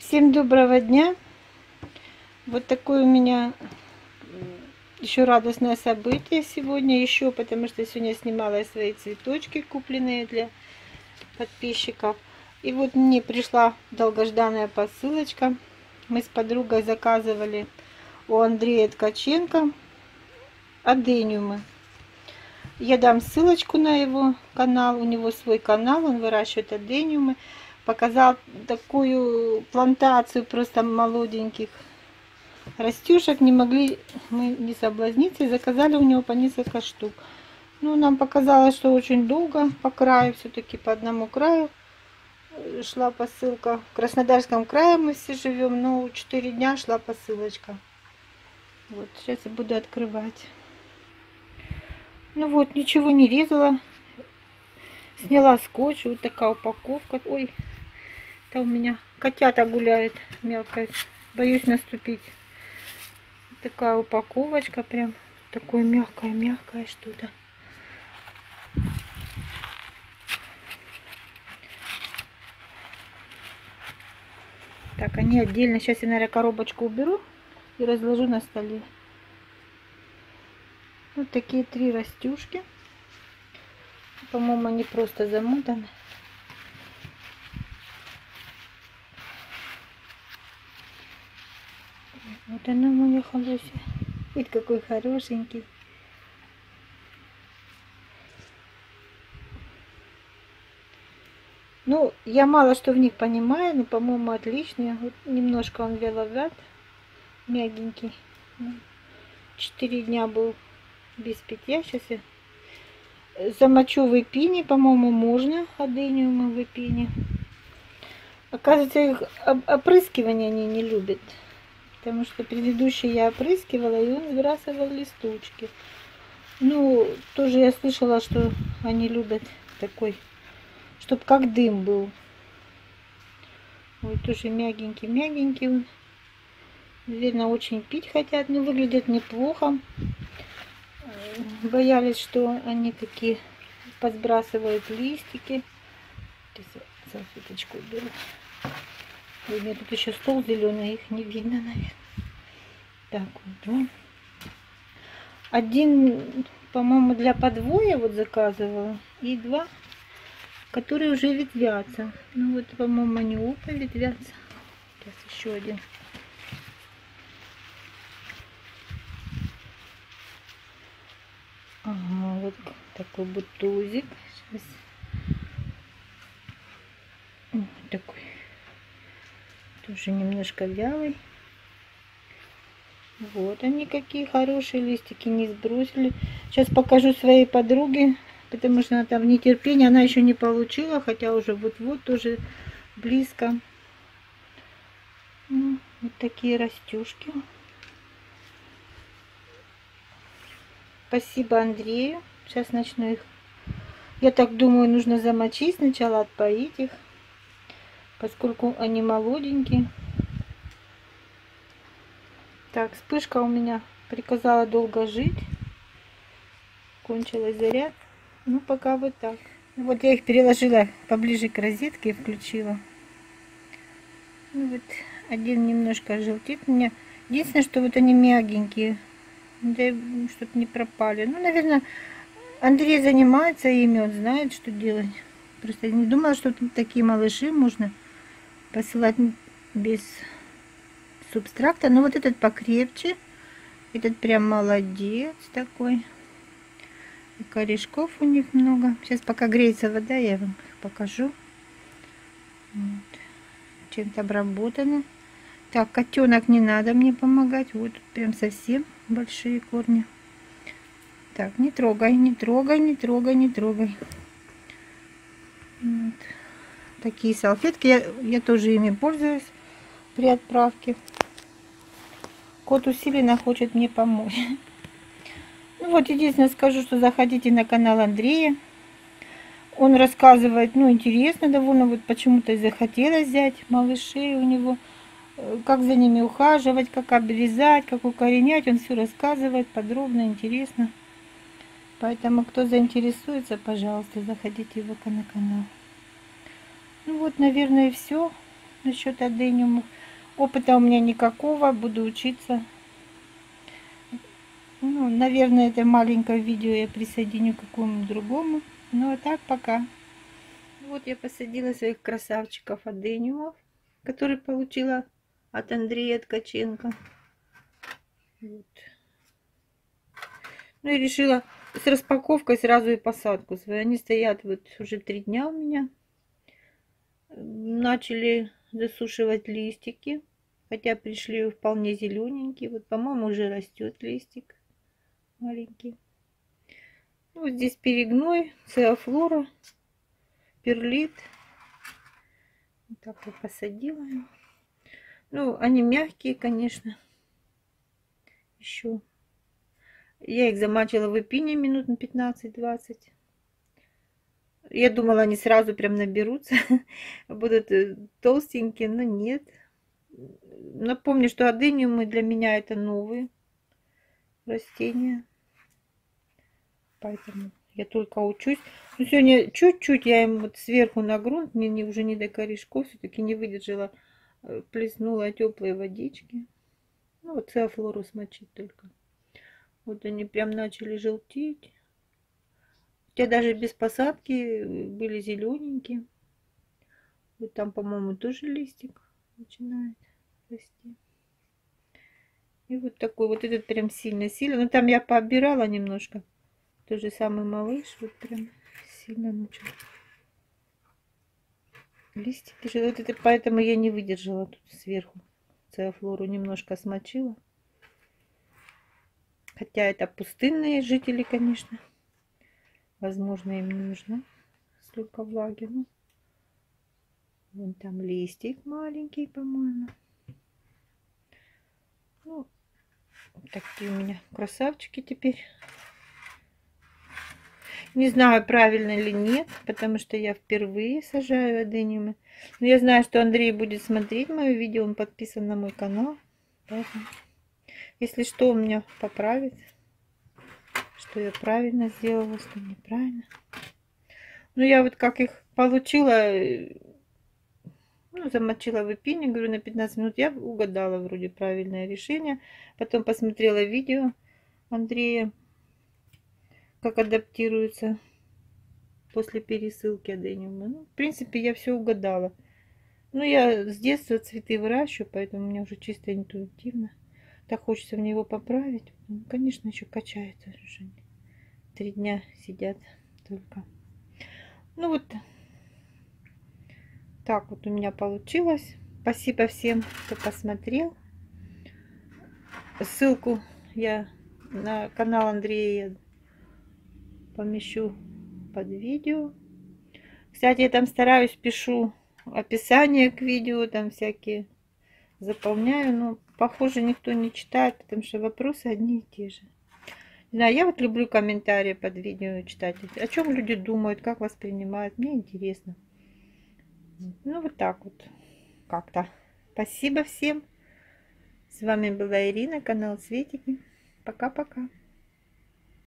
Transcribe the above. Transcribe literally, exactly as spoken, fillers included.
Всем доброго дня! Вот такое у меня еще радостное событие сегодня, еще потому что сегодня снимала свои цветочки, купленные для подписчиков. И вот мне пришла долгожданная посылочка. Мы с подругой заказывали у Андрея Ткаченко адениумы. Я дам ссылочку на его канал, у него свой канал, он выращивает адениумы. Показал такую плантацию просто молоденьких растюшек, не могли мы не соблазниться и заказали у него по несколько штук. Ну, нам показалось, что очень долго по краю, все-таки по одному краю шла посылка. В Краснодарском крае мы все живем, но четыре дня шла посылочка. Вот, сейчас я буду открывать. Ну вот, ничего не резала. Сняла скотч, вот такая упаковка. Ой, это у меня котята гуляют мелко, боюсь наступить. Такая упаковочка, прям такое мягкое-мягкое что-то. Так, они отдельно. Сейчас я, наверное, коробочку уберу и разложу на столе. Вот такие три растюшки. По-моему, они просто замотаны. Вот она моя хорошая. Видите, какой хорошенький. Ну, я мало что в них понимаю, но, по-моему, отличные. Вот немножко он вяловат, мягенький. Четыре дня был без питья. Сейчас я замочу в эпине, по-моему, можно адениумы в эпине. Оказывается, их опрыскивание они не любят. Потому что предыдущий я опрыскивала, и он сбрасывал листочки. Ну, тоже я слышала, что они любят такой, чтобы как дым был. Ой, тоже мягенький-мягенький он. Наверное, очень пить хотят, но выглядят неплохо. Боялись, что они такие подсбрасывают листики. Салфеточку беру. У меня тут еще стол зеленый, их не видно, наверное. Так, вот. Один, по-моему, для подвоя вот заказывала. И два, которые уже ветвятся. Ну вот, по-моему, они оба ветвятся. Сейчас еще один. Ага, вот такой бутузик. Сейчас. Вот такой. Тоже немножко вялый. Вот они какие хорошие листики, не сбросили. Сейчас покажу своей подруге, потому что она там в нетерпении. Она еще не получила, хотя уже вот-вот тоже близко. Вот такие растюшки. Спасибо Андрею. Сейчас начну их. Я так думаю, нужно замочить сначала, отпоить их, поскольку они молоденькие. Так, вспышка у меня приказала долго жить. Кончилась заряд. Ну, пока вот так. Вот я их переложила поближе к розетке и включила. Ну, вот один немножко желтит у меня. Единственное, что вот они мягенькие. Да, чтобы не пропали. Ну, наверное, Андрей занимается ими, он знает, что делать. Просто я не думала, что такие малыши можно посылать без субстракта. Но вот этот покрепче. Этот прям молодец такой. И корешков у них много. Сейчас пока греется вода, я вам их покажу. Вот. Чем-то обработано. Так, котенок, не надо мне помогать. Вот прям совсем большие корни. Так, не трогай, не трогай, не трогай, не трогай. Вот. Такие салфетки. Я, я тоже ими пользуюсь при отправке. Кот усиленно хочет мне помочь. Ну вот, единственное скажу, что заходите на канал Андрея. Он рассказывает, ну, интересно довольно. Вот почему-то захотелось взять малышей у него. Как за ними ухаживать, как обрезать, как укоренять. Он все рассказывает подробно, интересно. Поэтому, кто заинтересуется, пожалуйста, заходите в его на канал. Ну вот, наверное, и все. насчет адениумов. Опыта у меня никакого, буду учиться. Ну, наверное, это маленькое видео я присоединю к какому-нибудь другому. Ну, а так пока. Вот я посадила своих красавчиков адениумов, которые получила от Андрея Ткаченко. Вот. Ну и решила с распаковкой сразу и посадку свою. Они стоят вот уже три дня у меня. Начали засушивать листики, хотя пришли вполне зелененькие. Вот, по-моему, уже растет листик маленький. Вот здесь перегной, циофлора, перлит. Вот так вот посадила. Ну, они мягкие, конечно. Еще. Я их замачивала в эпине минут на пятнадцать-двадцать. Я думала, они сразу прям наберутся, будут толстенькие, но нет. Напомню, что адениумы для меня это новые растения. Поэтому я только учусь. Но сегодня чуть-чуть я им вот сверху на грунт, мне не, уже не до корешков, все-таки не выдержала, плеснула теплой водички. Ну вот циофлору смочить только. Вот они прям начали желтеть. Хотя даже без посадки были зелененькие. Вот там, по-моему, тоже листик начинает расти. И вот такой, вот этот прям сильно-сильно. Но там я пообирала немножко. Тот же самый малыш, вот прям сильно начал. Листики же, вот это, поэтому я не выдержала тут сверху. Циофлору немножко смочила. Хотя это пустынные жители, конечно. Возможно, им не нужно столько влаги. Ну, вон там листик маленький, по-моему. Ну, вот такие у меня красавчики теперь. Не знаю, правильно или нет, потому что я впервые сажаю адениумы. Но я знаю, что Андрей будет смотреть мое видео, он подписан на мой канал. Поэтому, если что, он меня поправит, что я правильно сделала, что неправильно. Ну, я вот как их получила, ну, замочила в эпине, говорю, на пятнадцать минут. Я угадала вроде правильное решение. Потом посмотрела видео Андрея, как адаптируется после пересылки адениума. Ну, в принципе, я все угадала. Ну, я с детства цветы выращиваю, поэтому мне уже чисто интуитивно. Так хочется в него поправить. Ну, конечно, еще качается. Три дня сидят только. Ну вот так вот у меня получилось. Спасибо всем, кто посмотрел. Ссылку я на канал Андрея помещу под видео. Кстати, я там стараюсь, пишу описание к видео, там всякие заполняю, но похоже никто не читает, потому что вопросы одни и те же. Не знаю, я вот люблю комментарии под видео читать, о чем люди думают, как воспринимают, мне интересно. Ну вот так вот как-то. Спасибо всем. С вами была Ирина, канал Цветики. Пока-пока.